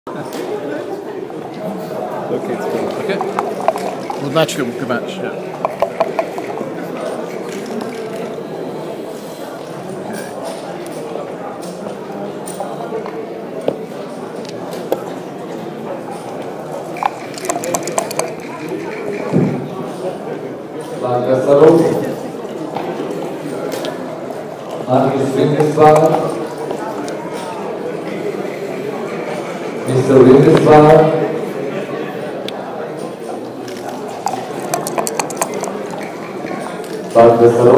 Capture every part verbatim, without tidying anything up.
Okay, it's good. Okay. We'll match them, we'll match, yeah. Lancaster, Marcus Windesbach, Mister Windesbach, Lancaster,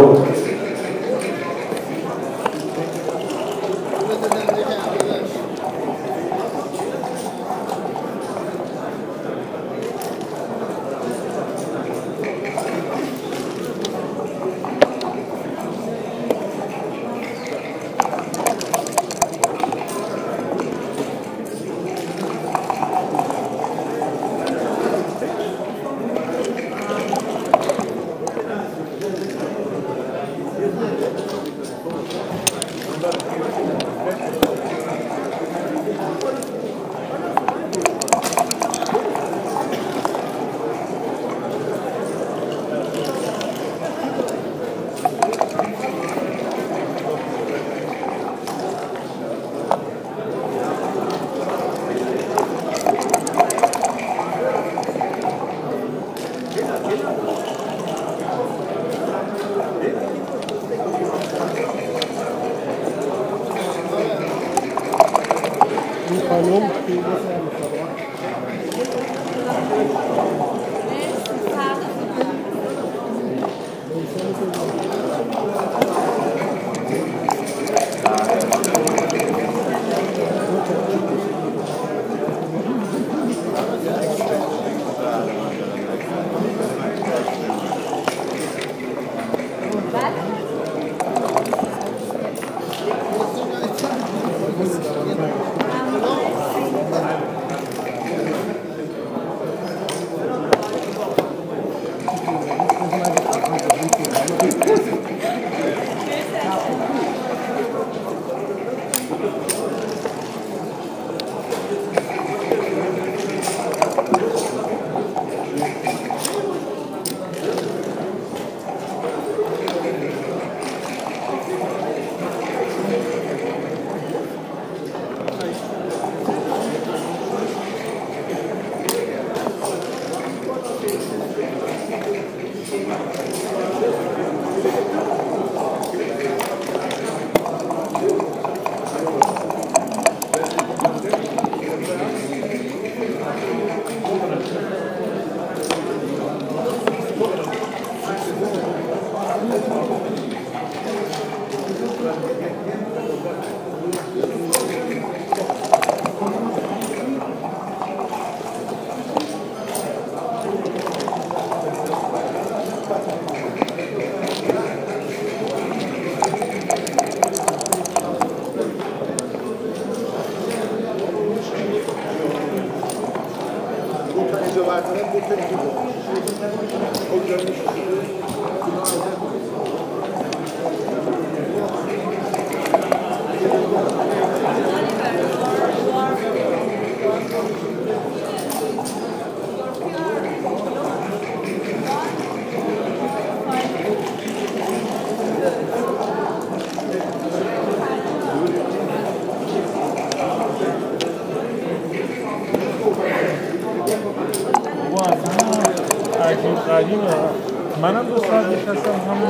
منم دو ساعت نشستم همون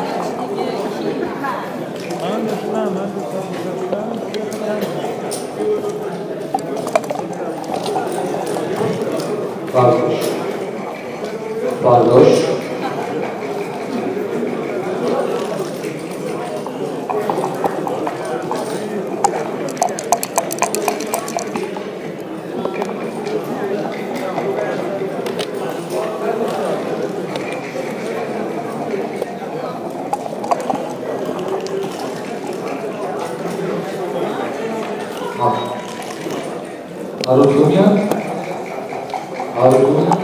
منم نشستم من دو ساعت نشستم Bardoş Bardoş Arutunya Arutunya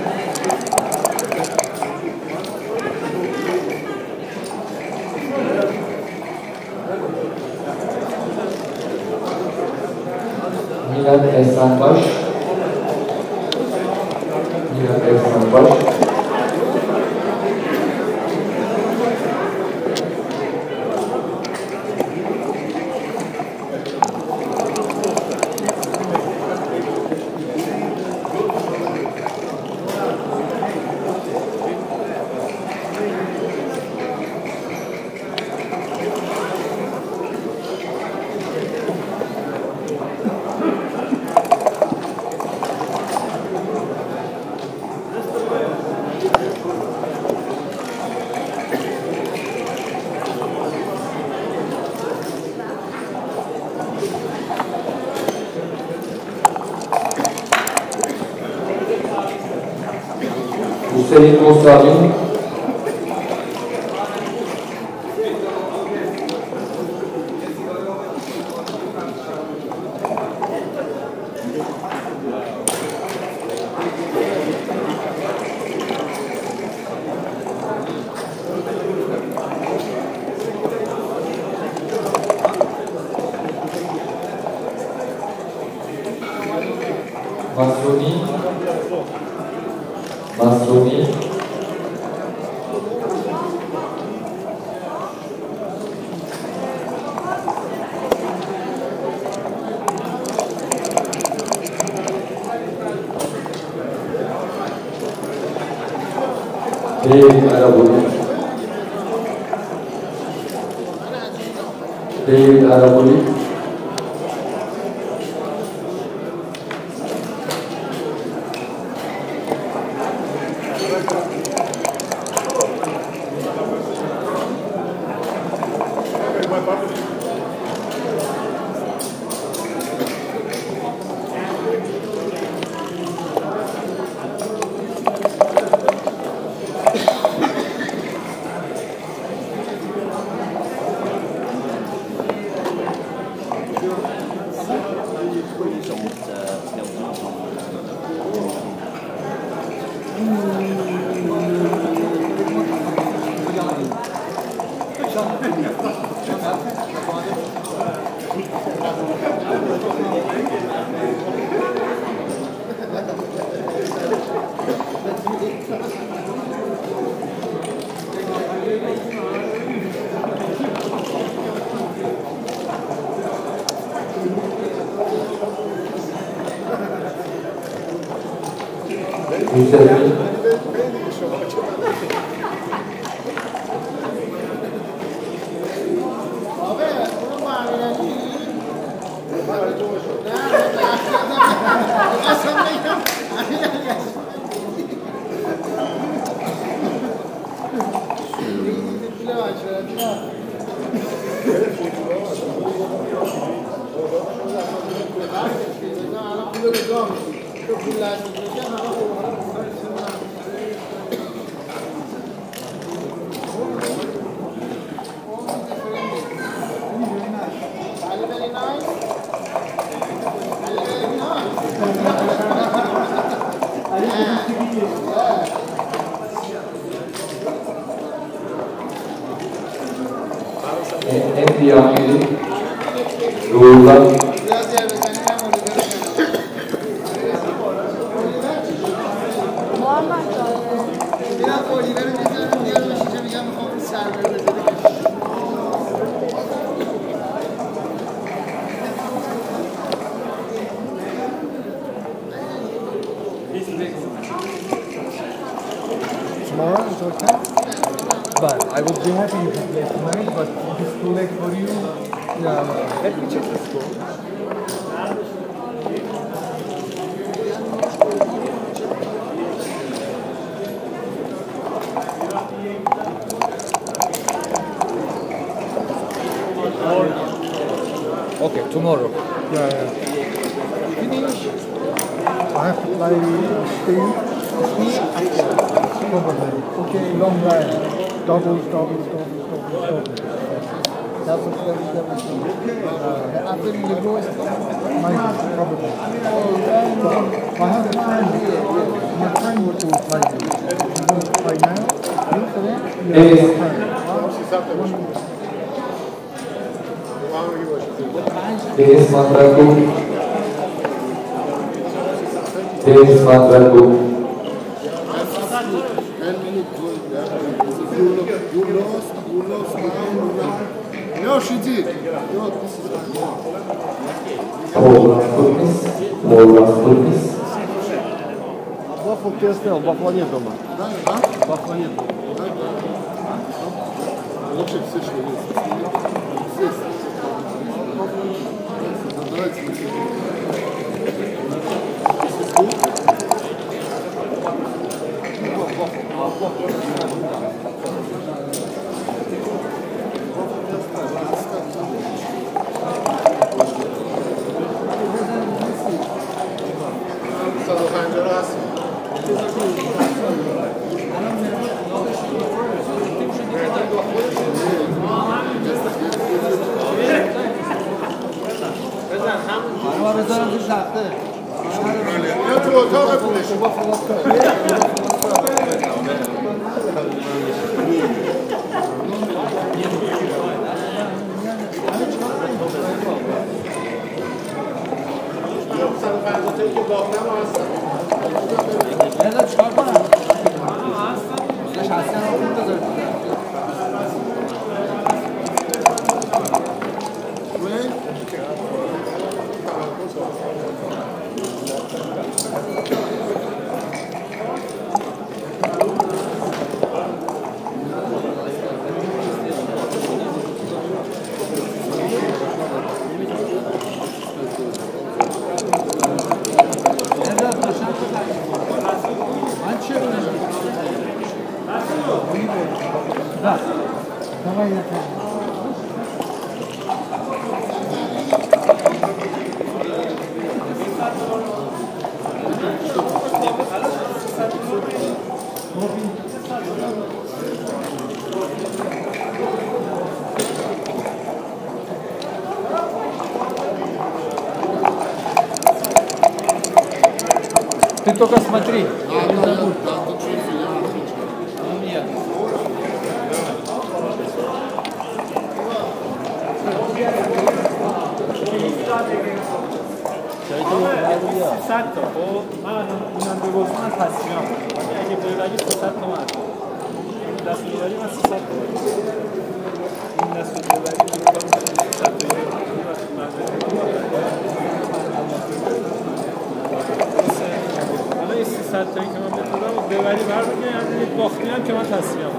Milan Esenbaş Deniz Ersan Baş. Hüseyin Musavi. Masuni. Masuni. David Arabuli. David Arabuli. Hüseyin. Endi Amiri. Ruhullah. Tomorrow is okay? But I would be happy if you play tonight, but if it's too late for you, yeah, let me check the score. Okay, tomorrow. Yeah, yeah. Finish. I have to play Steve. Probably. Okay, long line. Doubles, doubles, doubles, doubles, doubles. That's what that was, that was uh, after the divorce, maybe, probably. But I have a friend, my friend will play me. He wants to play now. You for that? Yeah, my friend. Deniz Mandragovic. Deniz Mandragovic. ten minutes. You lost, you lost, you lost now, you lost. No, she did. No, this is more. Moğollar Turkis, Moğollar Turkis. Waffle testa, waffle nie doma. Tak, tak? Waffle nie doma. Tak, tak. Лучше все, что есть. Здесь. Давайте. ما بذارم تو تخته. یا تو اتاق پولش. بذار چیکار کنم؟ شصت رو خوب بذار. Давай я там. Ты только смотри, не забудь. سیصد تا خب من الان اینم بگذارم من تصمیمم ولی اگه ببری سیصد تا من این دست رو ببری من سیصد تا این دست رو ببری سیصد تا حالا این سیصد تایی که من بکنم و ببری برمیگه یعنی باختی هم که من تصمیمم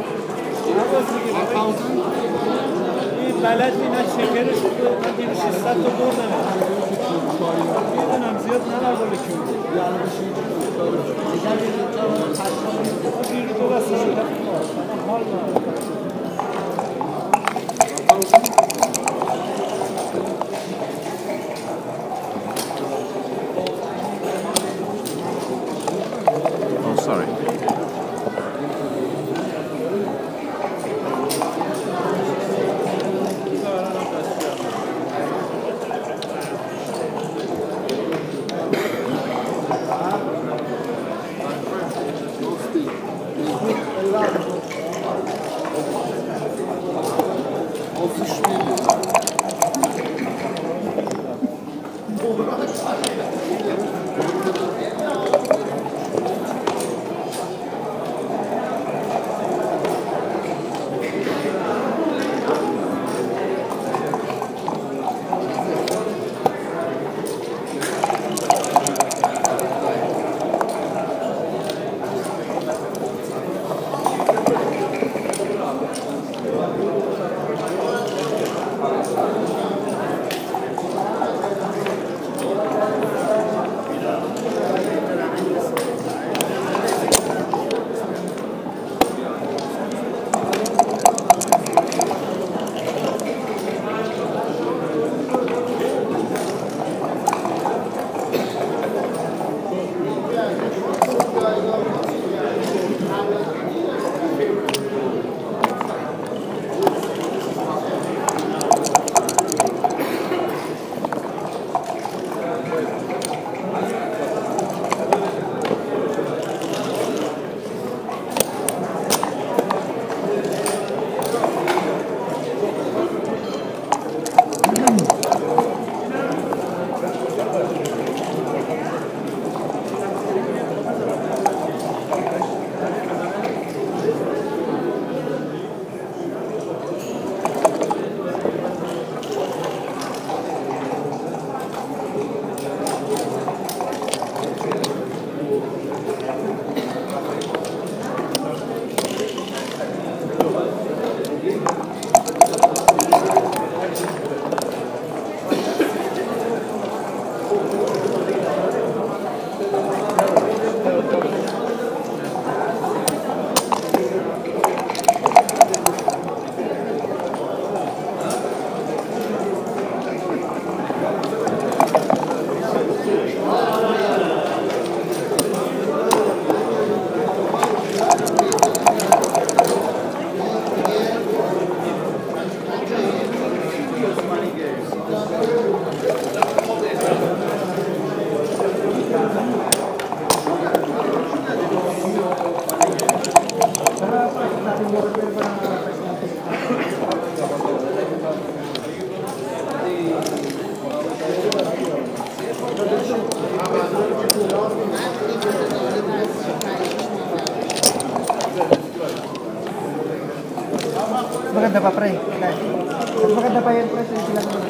این بلد این از شکرش من دیگه ششصد تا بردم میدونم زیاد نبر بالا که بیرو تو بسته شده حال Oh, sorry. maganda pa, pre. Mas maganda pa yun, pre. Sila ko.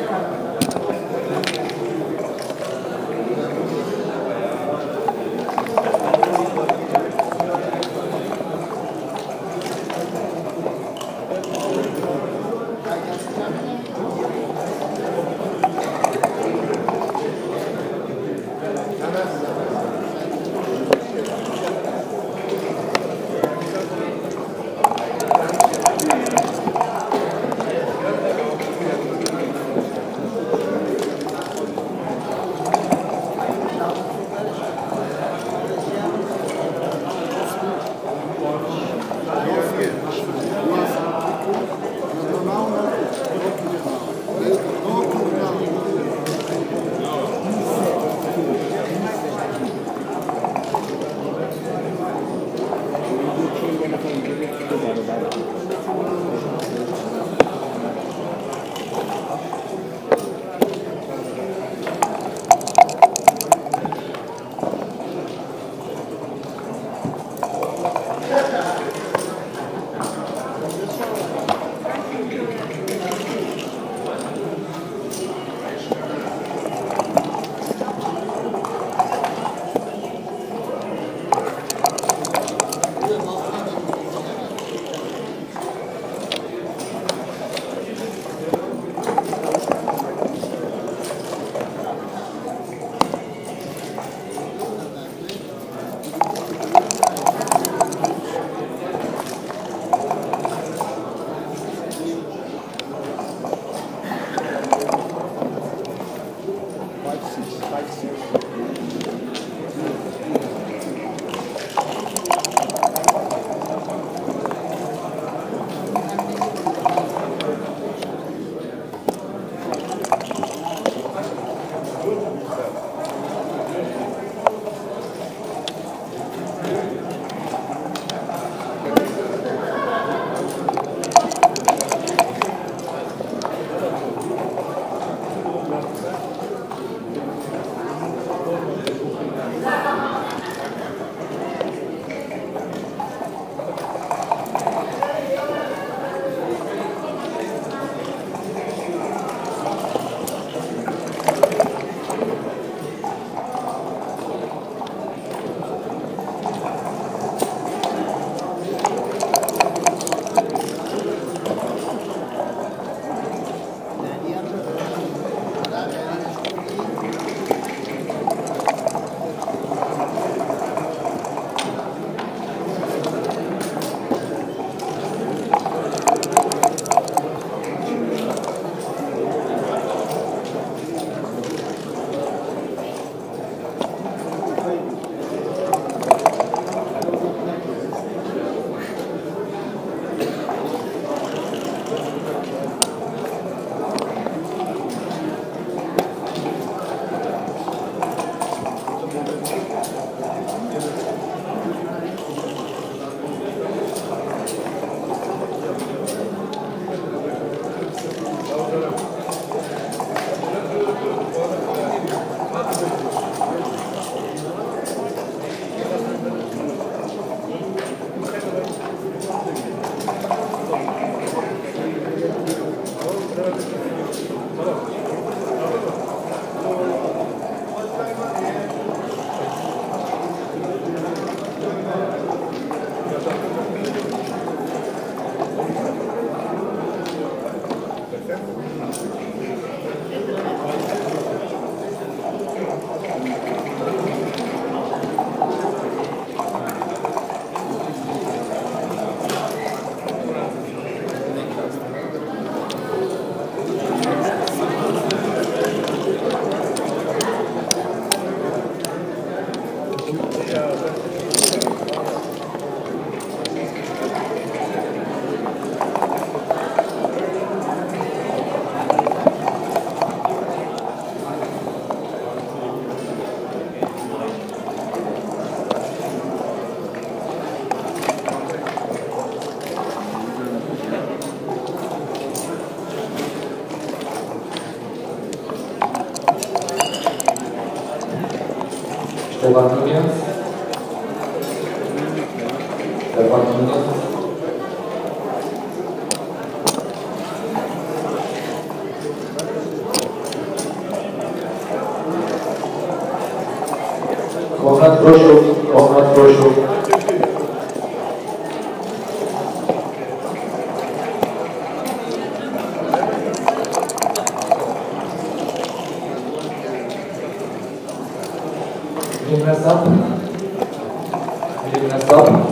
Stefan Nunez. Stefan Nunez. proszę, Ahmet proszę. Bilmezsem, bilmezsem.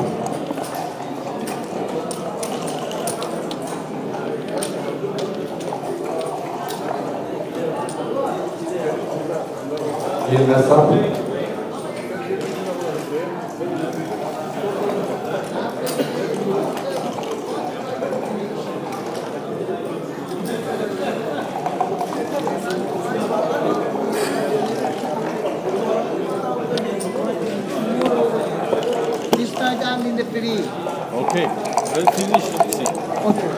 Bilmezsem. This time I'm in the free. Okay. Well, finish it. Okay.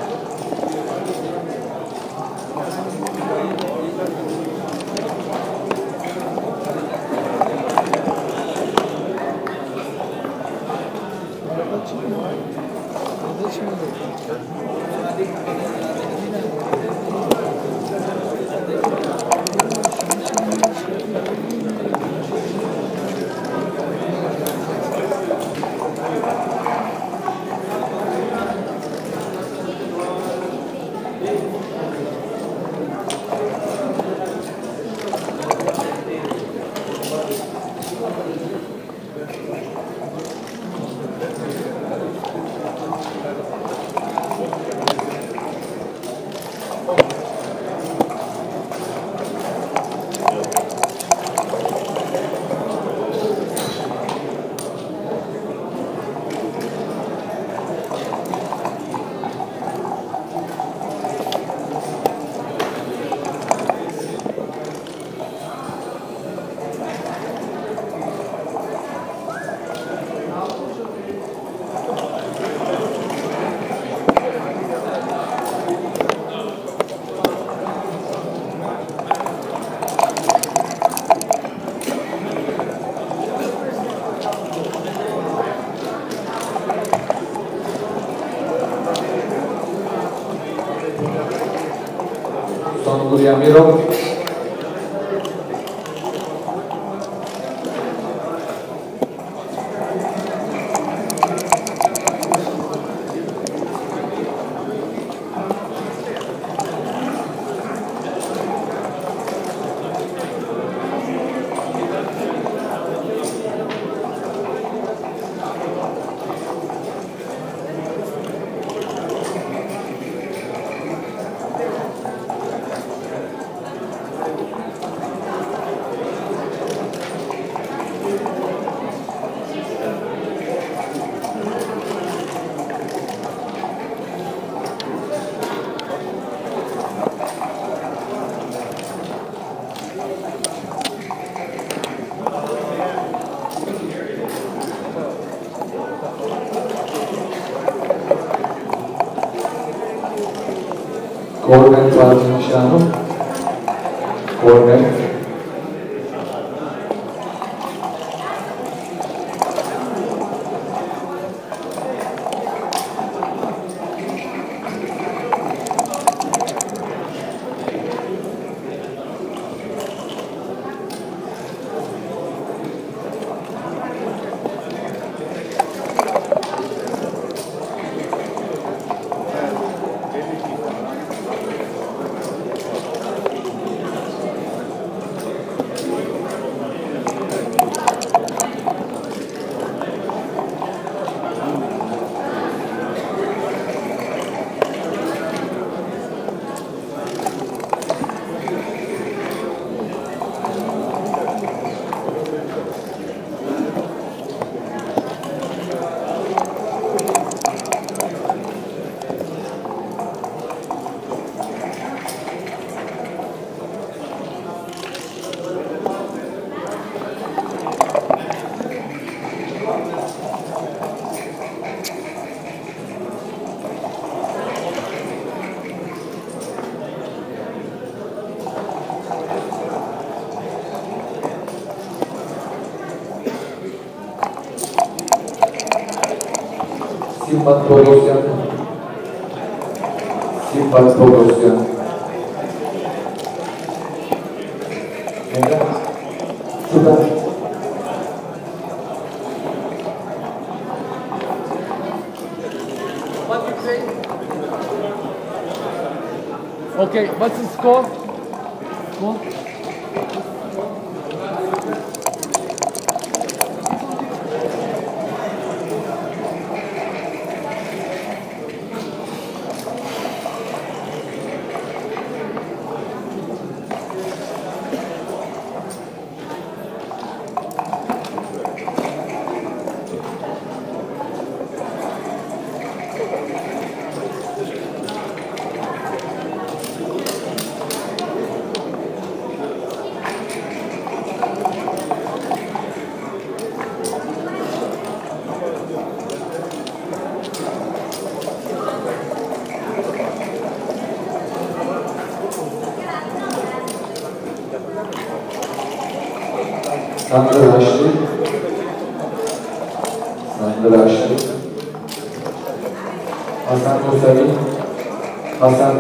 Yamirov. Cornet Valdinciano. Cornet. Simbat Bogosyan. Simbat Bogosyan. Neden? Sudan. Okay, what's the score? Score? Sandra Ashley. Sandra Ashley. Hasan Musavi. Hasan.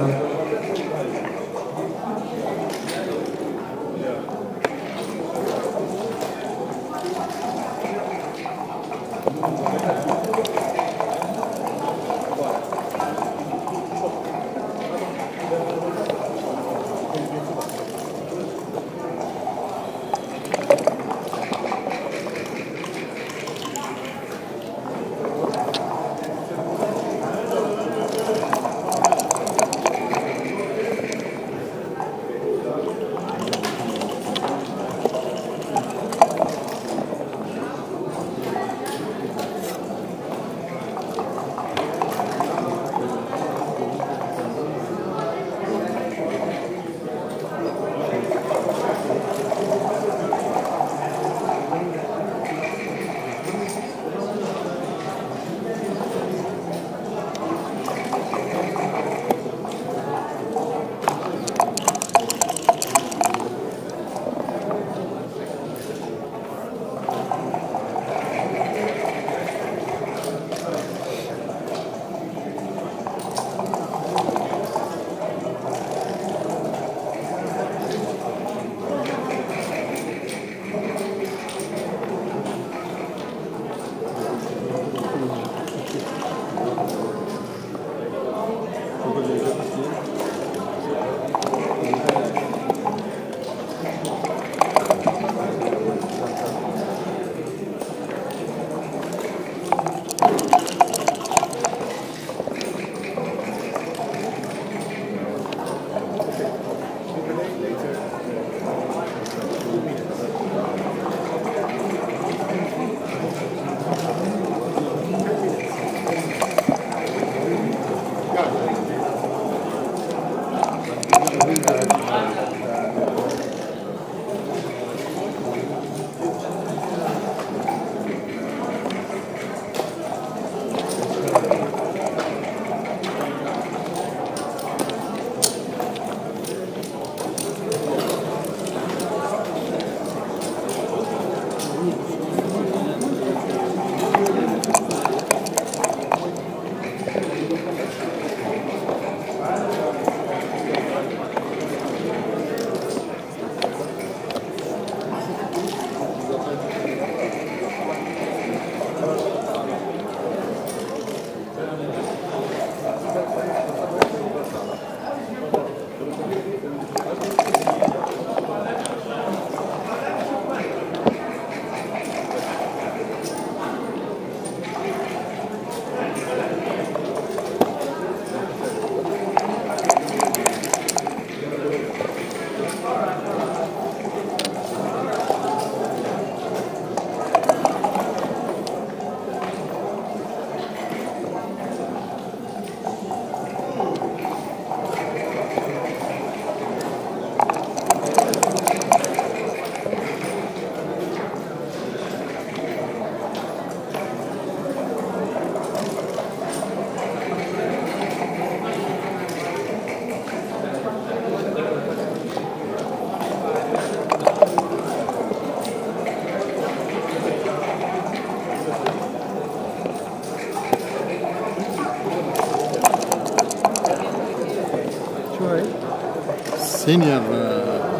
Senior. Uh,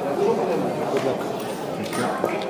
good luck. Thank you.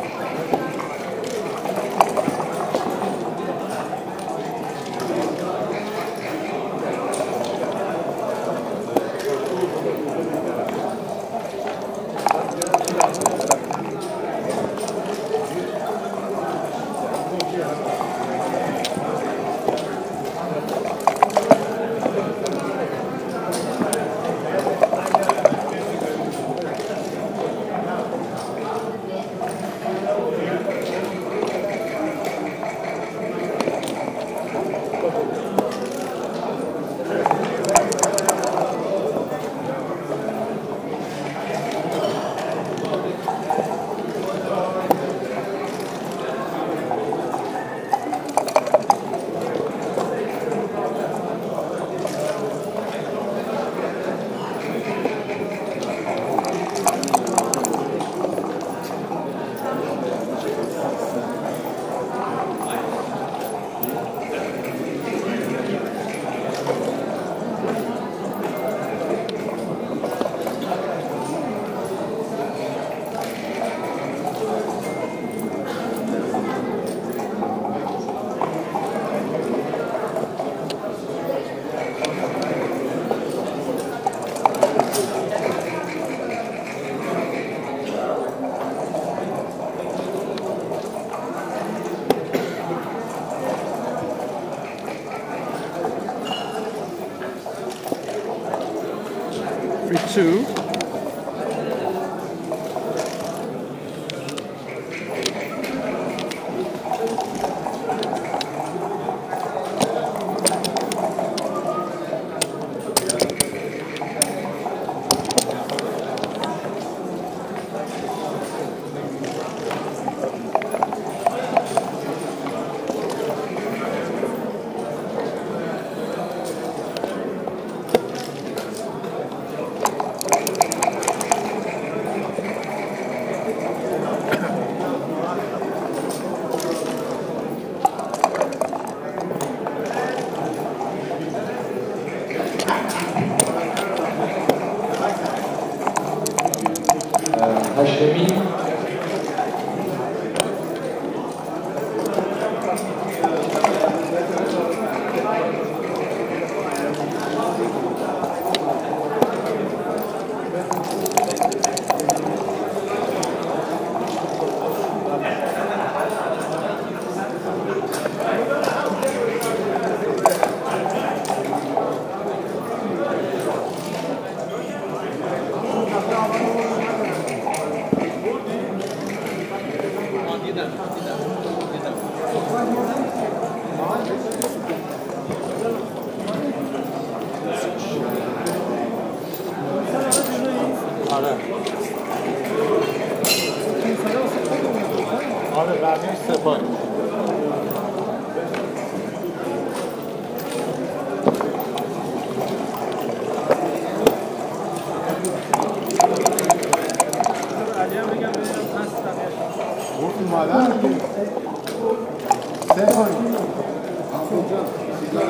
two. هاشمی آره بقیه‌اش سپاه. علی هم بگم ببینم هست بقیه‌اش. اومدن که سه پایین آفونجا سیگار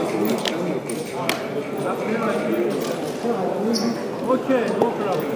Okay, no problem.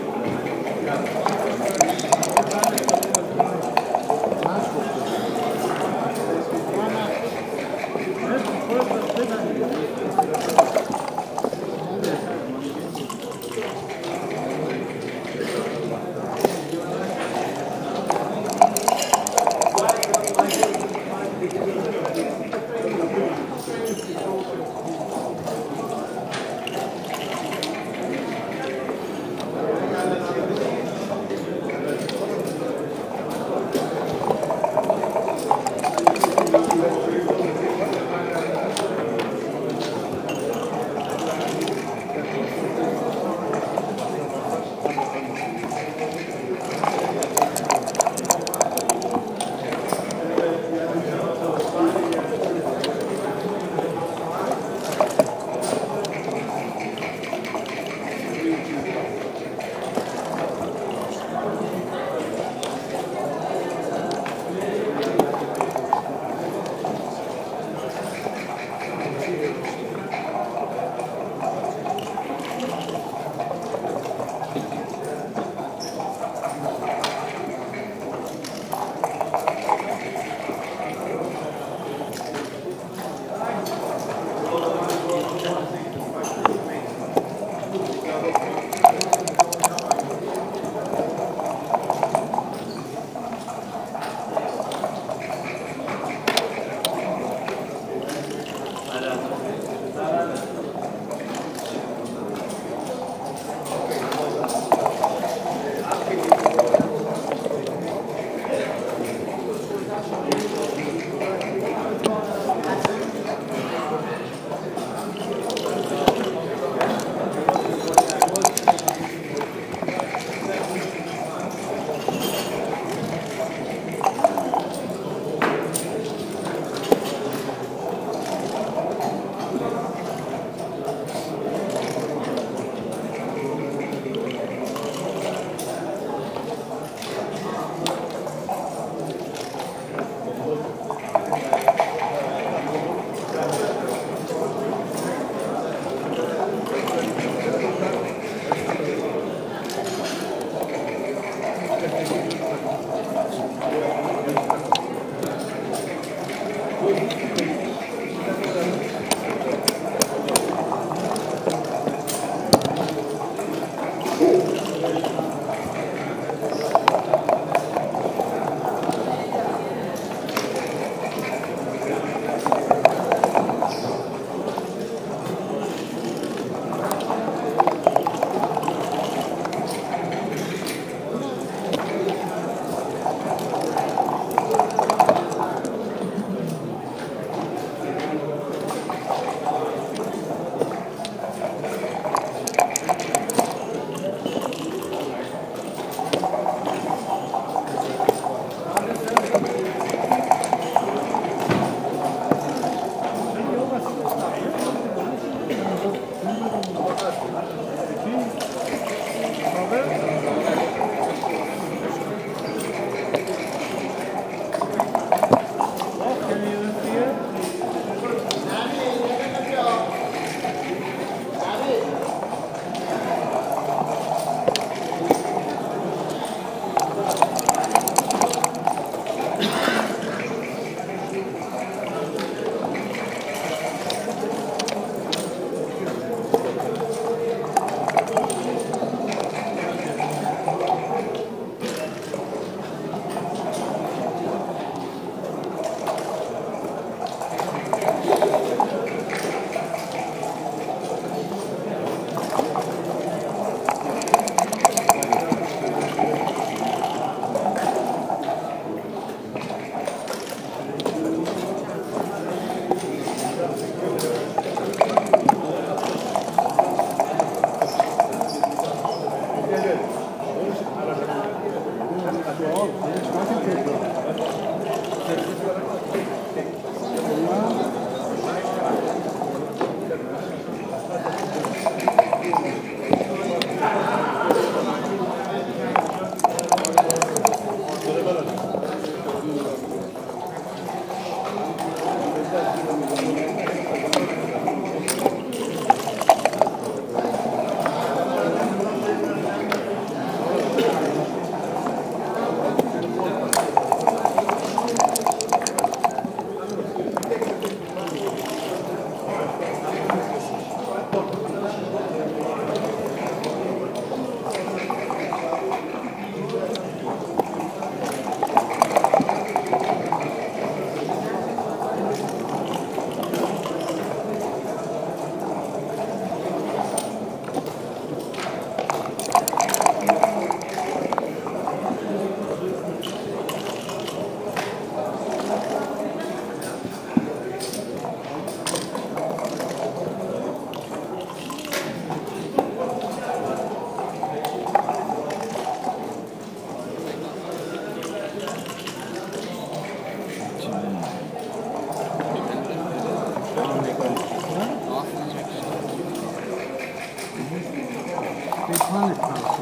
Big planet house.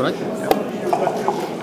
right? Yeah.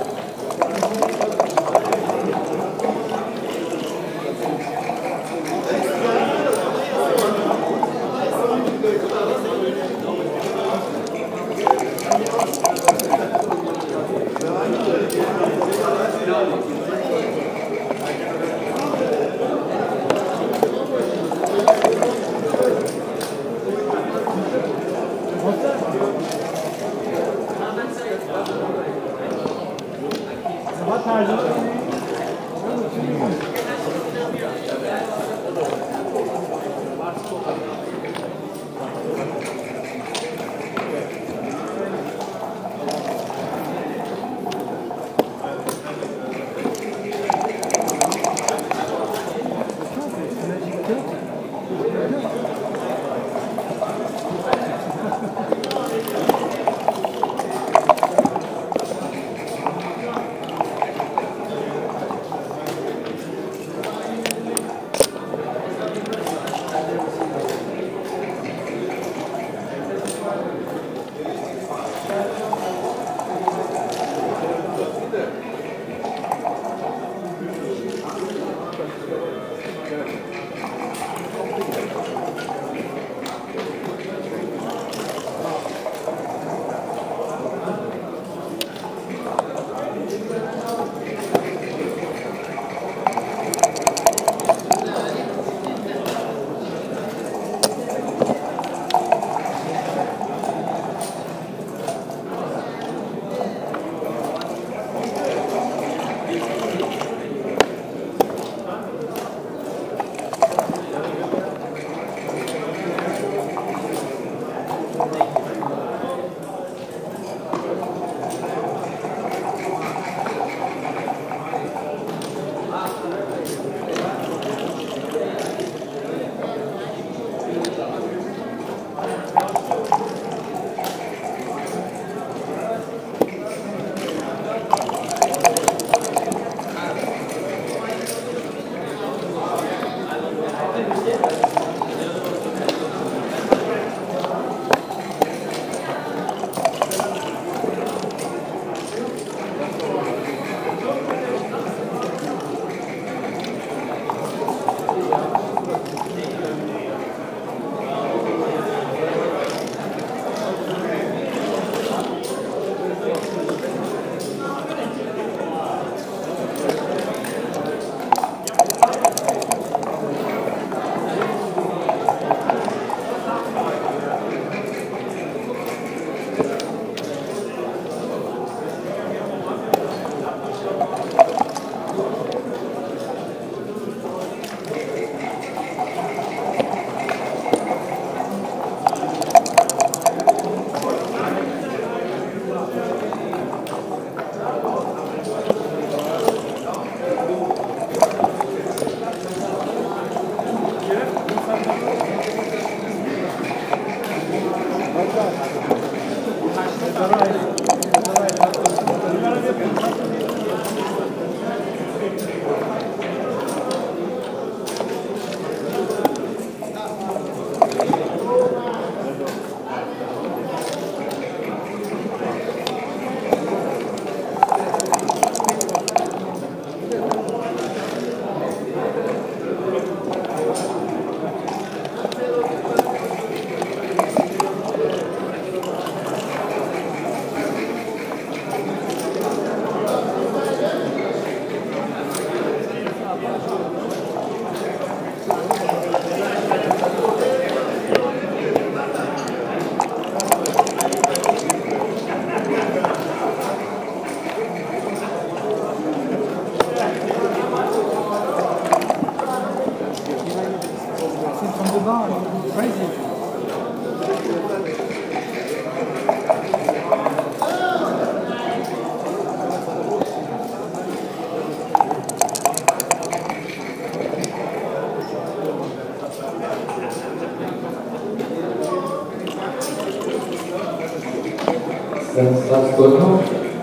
Stanisław Golno.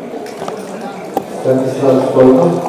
Stanisław Golno.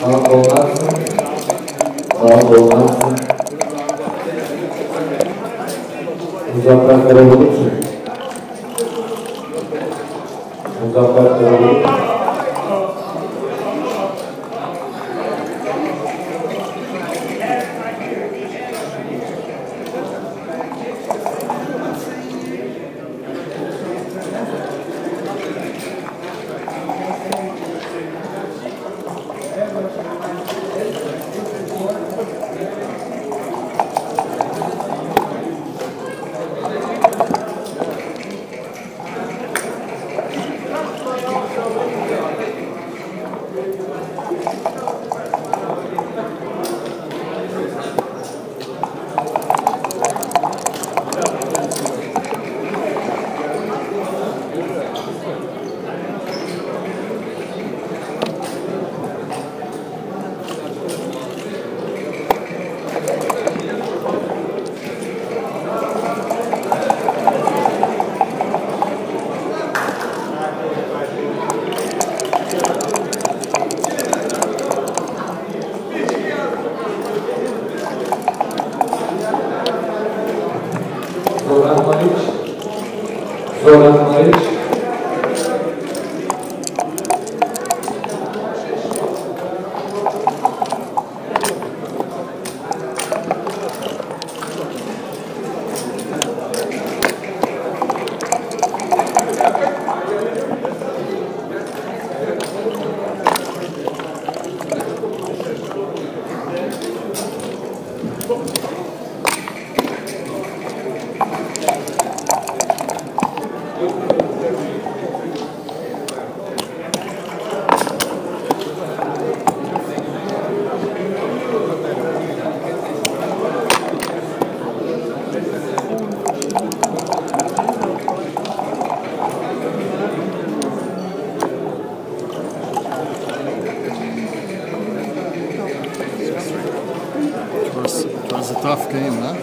Sağ koldansın. Sağ koldansın. Muzaffer Karabulut'sun. Muzaffer Karabulut'sun. Zoran Maric. Zoran Maric. It was a tough game, huh?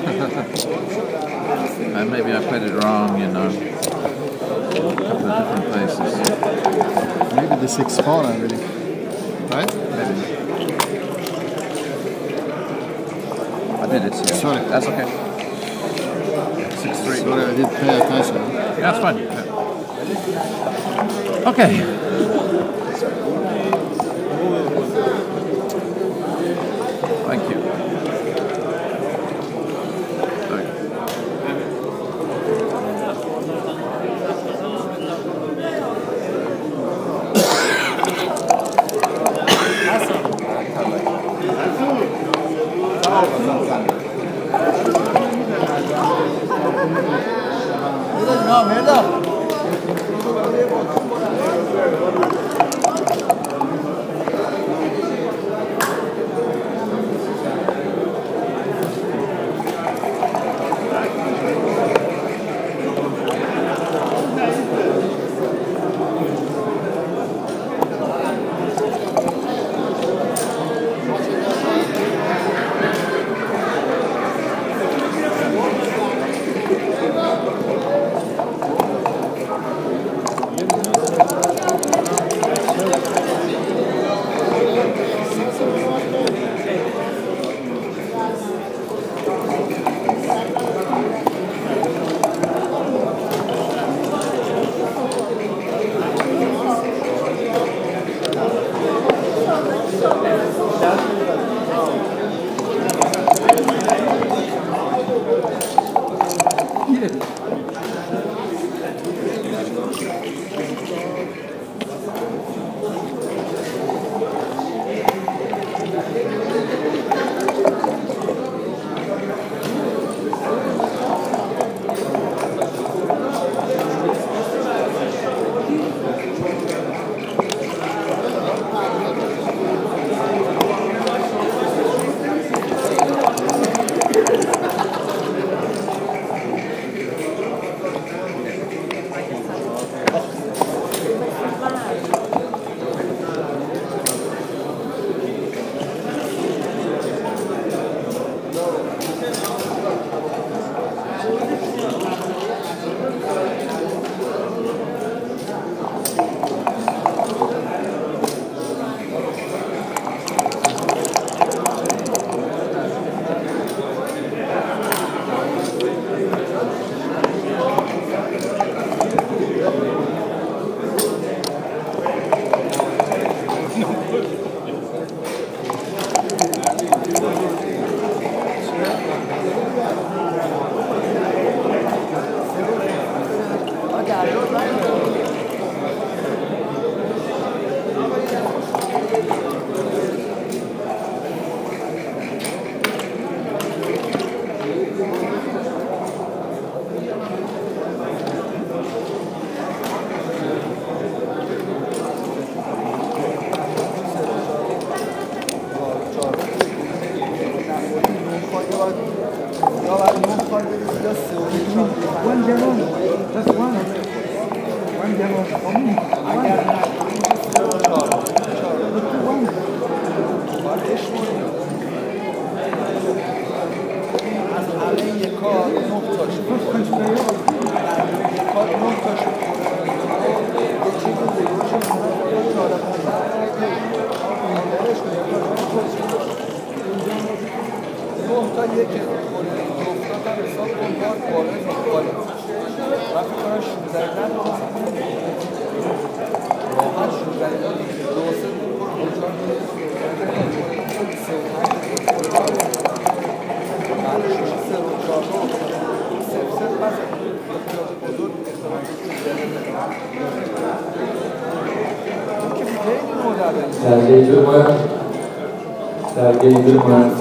And maybe I played it wrong, you know. A couple of different places. Maybe the six four already. Right? Maybe. I did it, yeah. Sorry. That's okay. six three. Sorry, I didn't pay attention. Yeah, that's fine. Yeah. Okay. Thank you. Sorry. No, merda. تا یک کنه افتاد هم حساب کن بار بالا بالا وقتی کنم شونزده نه راحت شونزده نه دو سه دو چهار سه و پنج بعد شش سه و چهار سه سه پس بزرگ که خیلی مدرده درگه برماید درگه برماید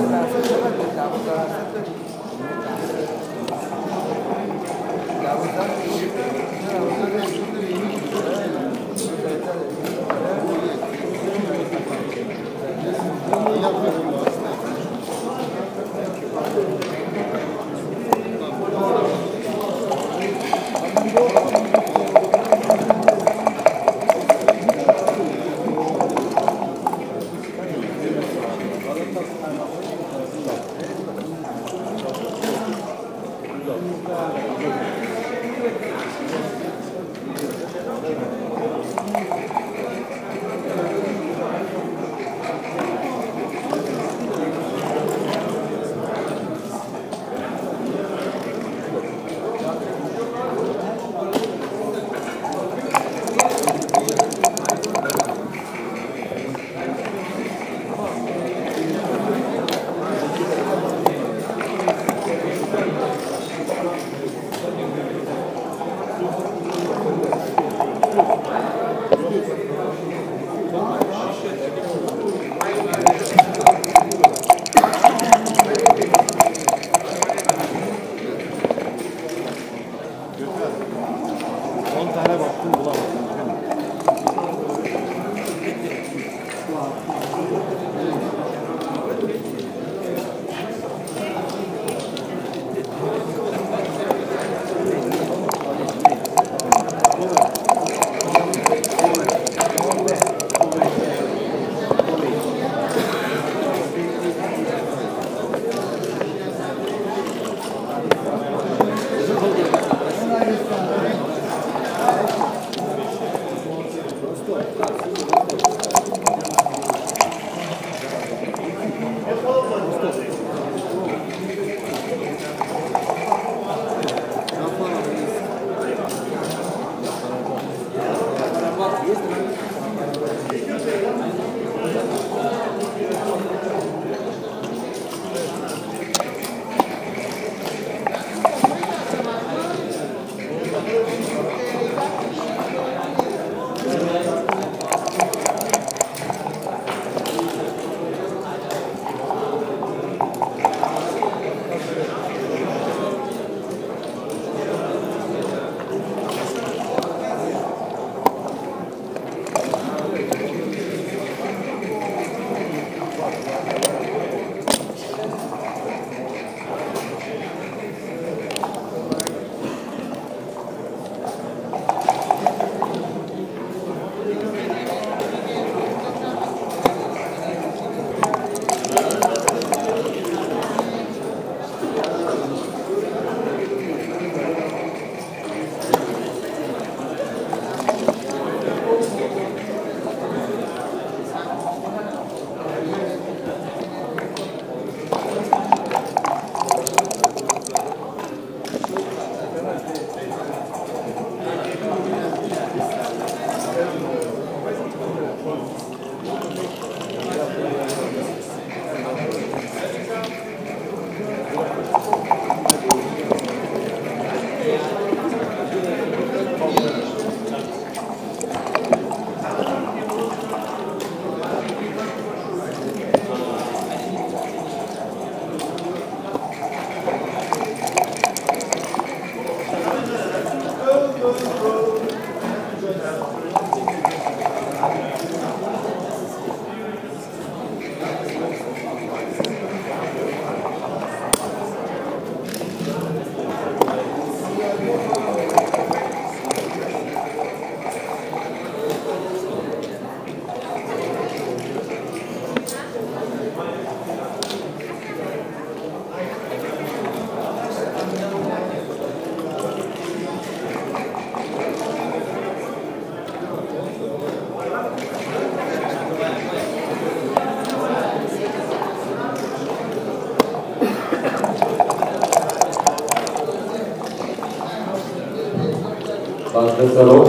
Baghasarov,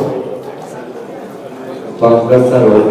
Baghasarov.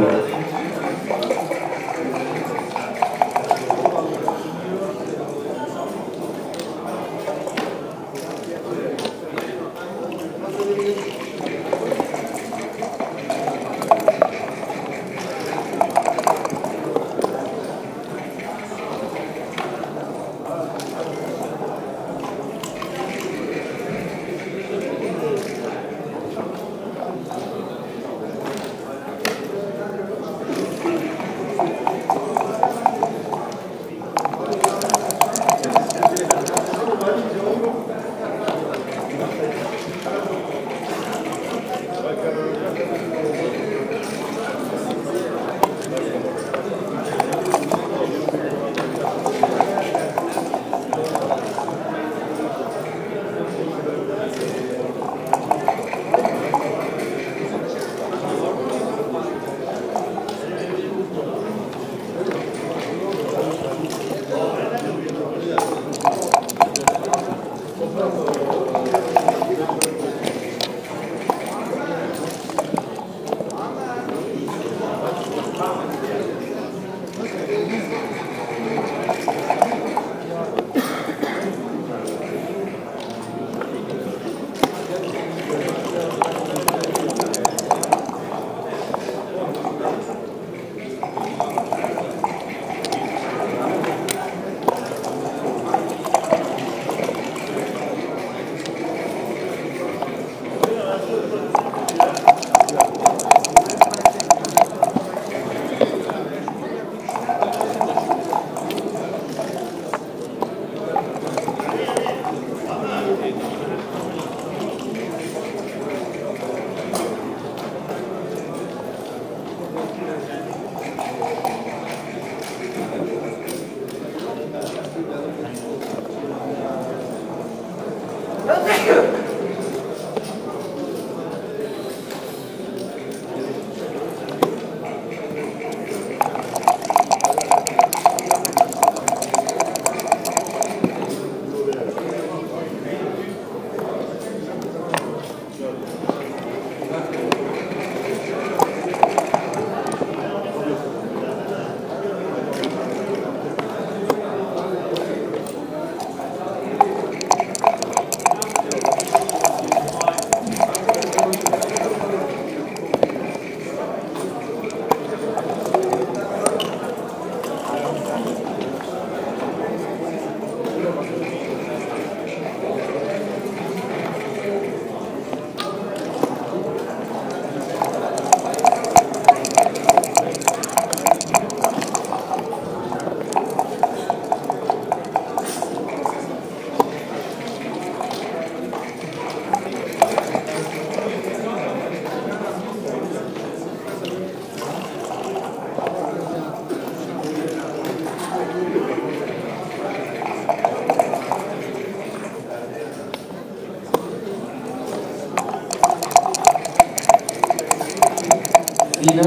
Dina,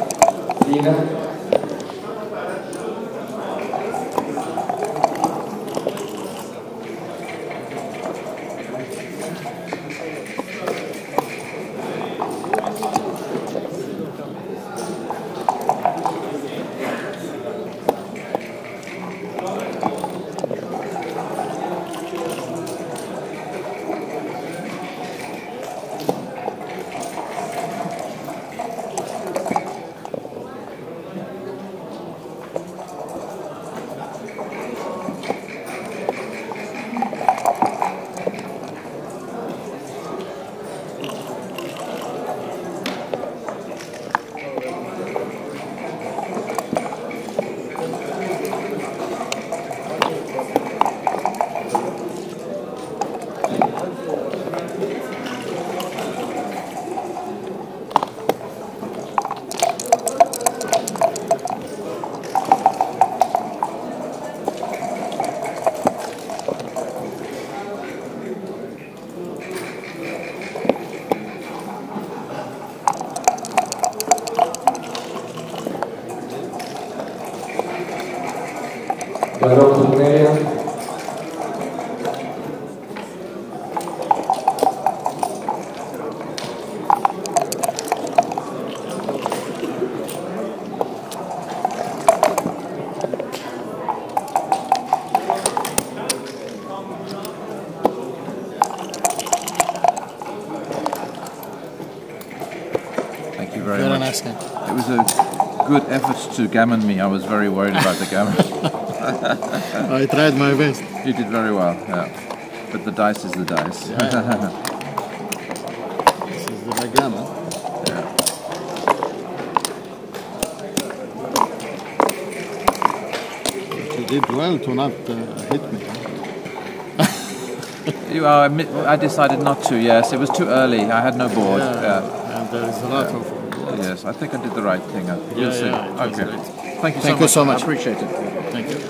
Dina. Barokneria. asking. It was a good effort to gammon me. I was very worried about the gammon. I tried my best. You did very well, yeah. But the dice is the dice. This is the backgammon. Yeah. You did well to not uh, hit me. You are. I decided not to. Yes, it was too early. I had no board. Yeah, Yeah. and there is a lot of. Yes, I think I did the right thing. You'll Yeah, see. yeah, it was Okay. great. Thank you Thank so you much. so much. I appreciate it. Thank you.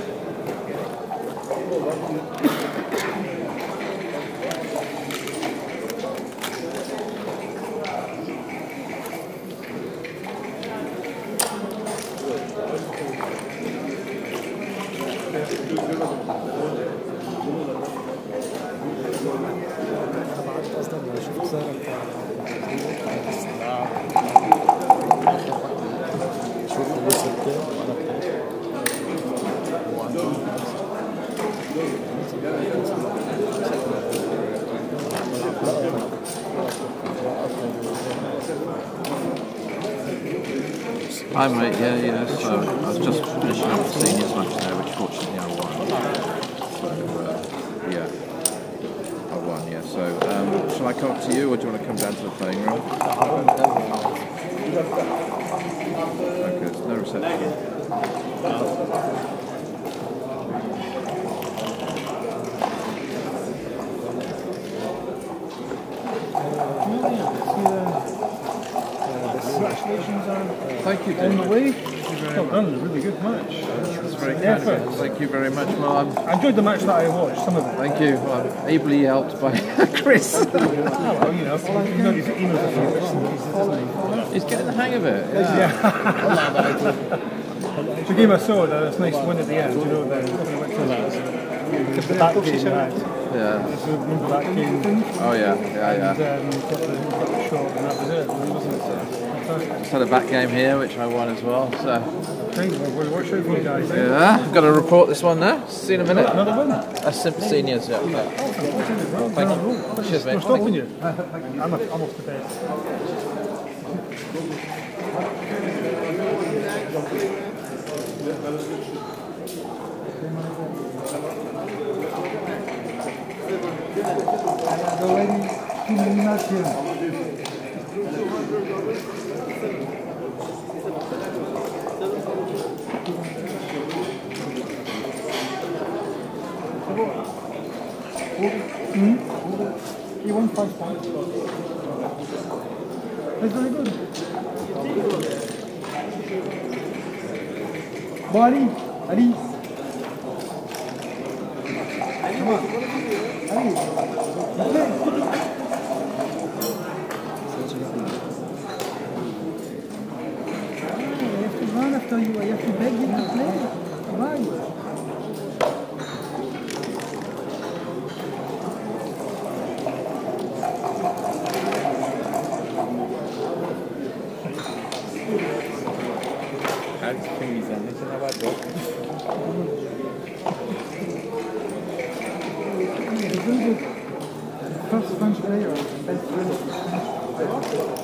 Hi mate, yeah, yeah. So I was just finishing up the seniors match there, which fortunately I won. So uh, yeah, I won. Yeah. So um, shall I come up to you, or do you want to come down to the playing room? Okay, there's no reception. Congratulations on Thank you, on the David. way. Well done, a really good match. That's very kind. Effort. of you. Thank you very much. Well, I'm, I enjoyed the match that I watched, some of it. thank you. Well, I'm ably helped by Chris. Oh, well, you know, you know, these emails a few bits and pieces, isn't he? He's getting the hang of it. Yeah. So game I saw, that nice win at the end, you know, the, the back game you had. Yeah. Just remember that game. Oh yeah. Yeah, And yeah. um, got, the, got the shot, and that was it, wasn't it? Fantastic. Just had a back game here, which I won as well. So Great, well, we'll watch out for you guys. eh? yeah, I've got to report this one now. See you in a minute. Another one? A simple seniors. Yeah. Okay. Thank you. Cheers, mate. We're stopping you. I'm, I'm off to bed. You won five points. That's very good. Body, Ali. Come on. Ali. You play. You have to run after you. You have to beg him to play. Right. First French player, best French.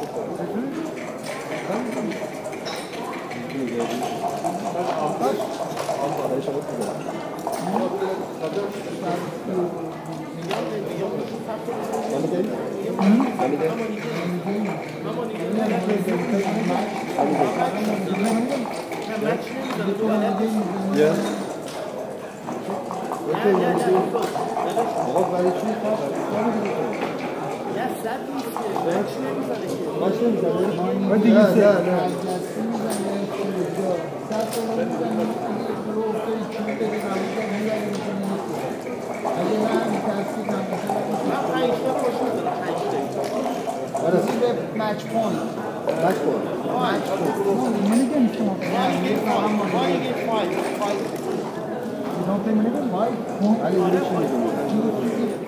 What do you say? Match point. Match point. Match point. Mulligan come up. Why you get five? You don't play Mulligan? Why? I didn't reach Mulligan.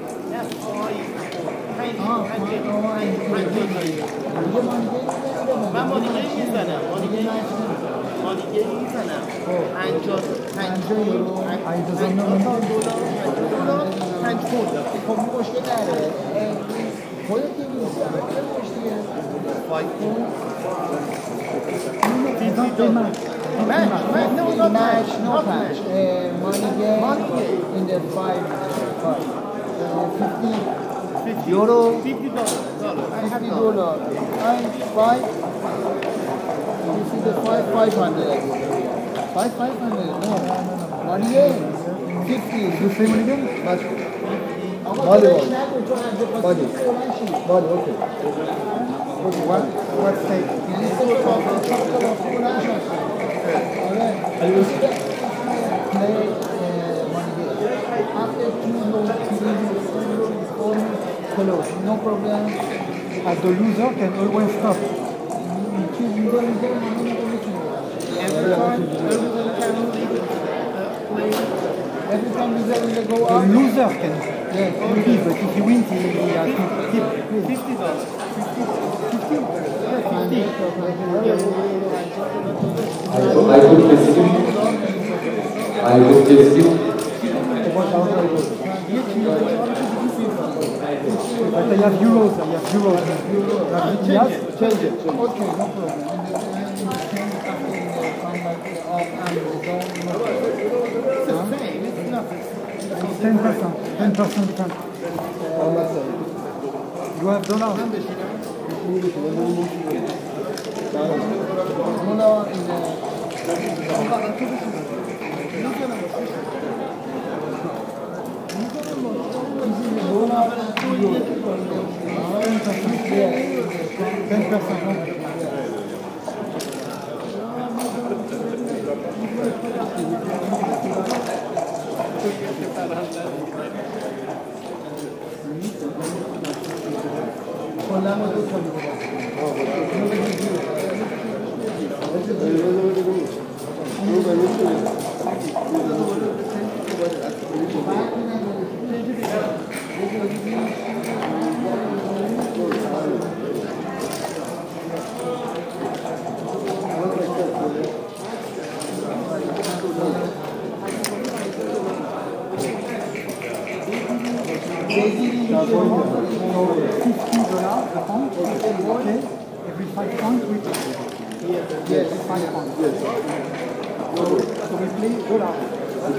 من مانیگه میزنم مانیگه مانیگه میزنم پنجاه پنجاه دلار پنج پوند. خب مشکل نداره. خودت دیگه Fight. match, match, no, not match, match, no not match. match. Uh, money game Money game. in the five, five. Uh, fifty euro, Fifty dollars. I have fifty dollars. dollar, and five. You see the five, five hundred. Five, five hundred. No, money game. Fifty. You say money game? Match. Body, body, body. Okay. Okay. What, what stake? Play uh, money game. After two loads, three loads, four loads, close. No problem. And the loser can always stop. Every time, everyone can leave, uh, play. Every time you get in the go The out, loser can yes. leave, but if he wins, he, he has to keep. Fifty dollars. I would visit him. I would visit him. But I have euros, I have euros. Yes, change it. Okay, no problem. ten percent. ten percent different. You have dollars. Mullah is a ten percent. fifty dollars a pound. Okay. Every five pounds we yes, five pounds. Yes. So, so we play dollar. And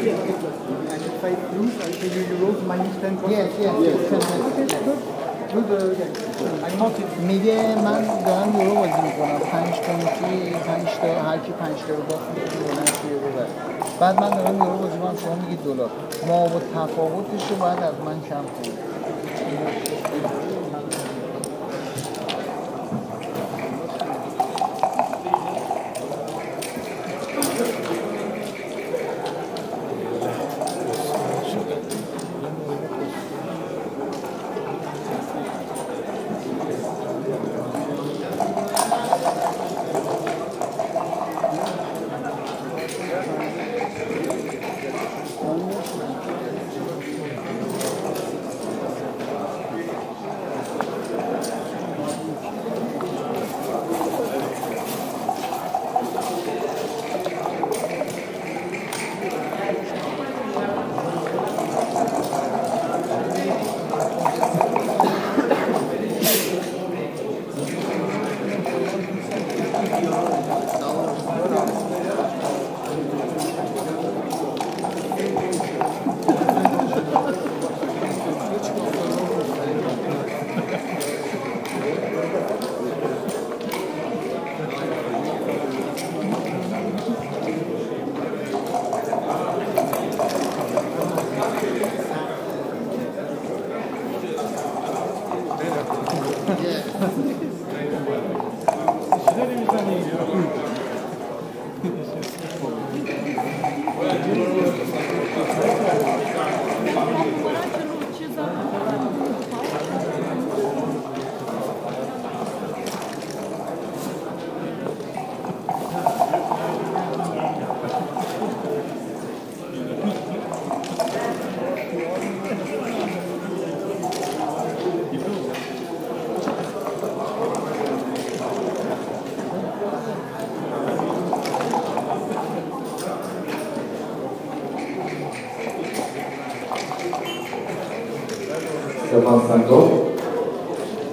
if I lose, I pay you euros minus ten percent. yes, yes, yes. Okay, good. Good uh, game. I want it. میگه من دارم یورو بازی میکنم پنج تا میشی پنج تا هر کی پنج تا رو باخت میشه یورو بره بعد من دارم یورو بازی میکنم شما میگید دلار ما با تفاوتش رو باید از من کم کنید Stefan Santo.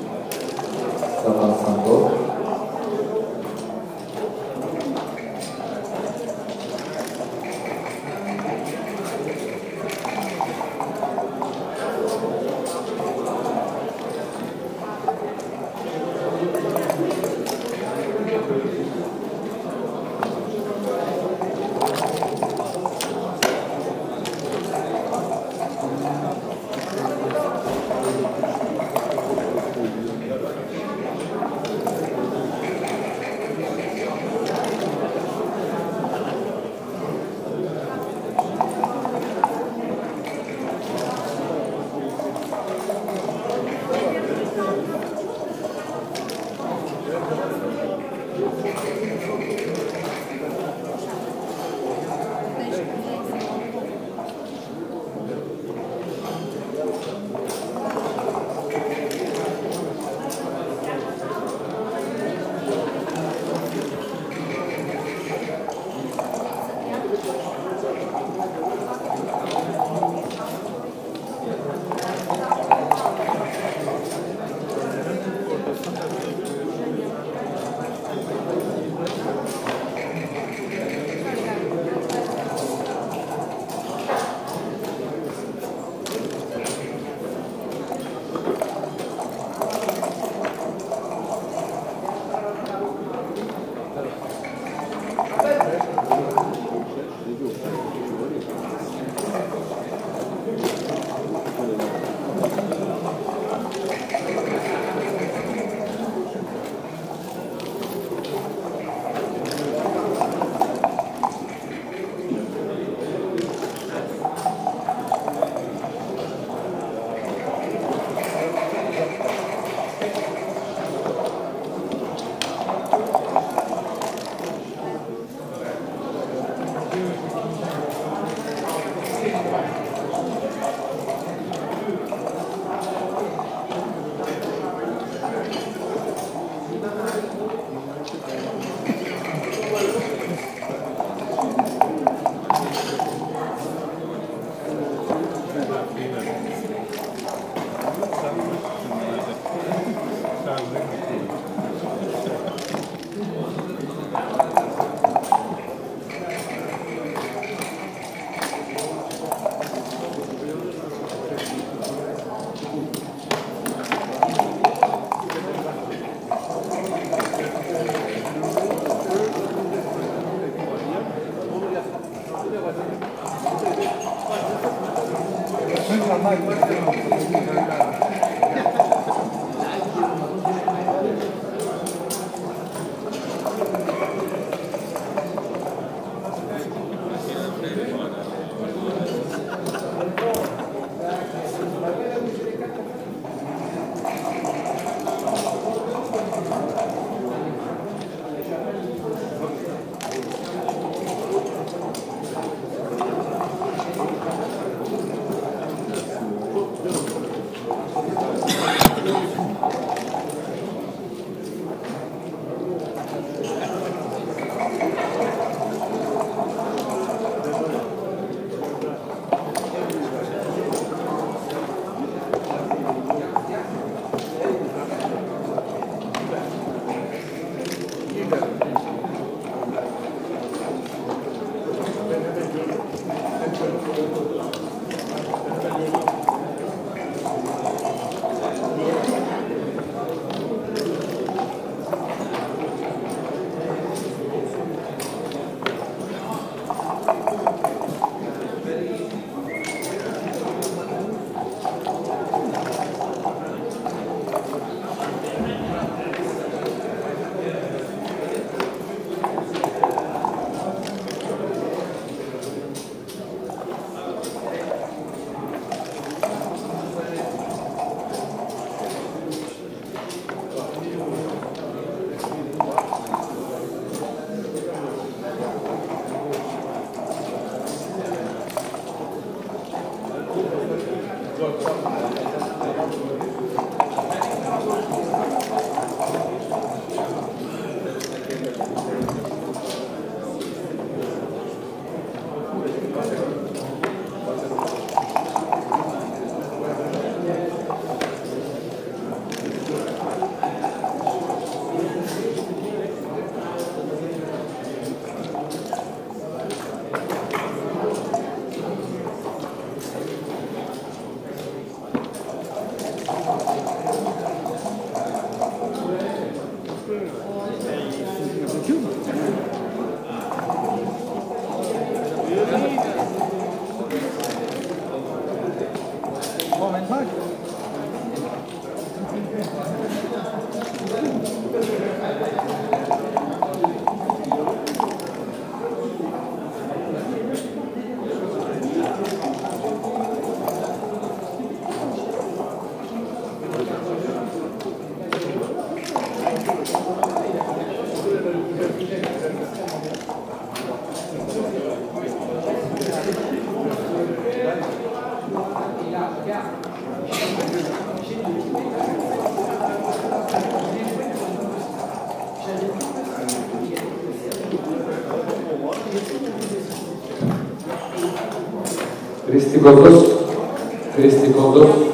Christikopoulos, Christikopoulos.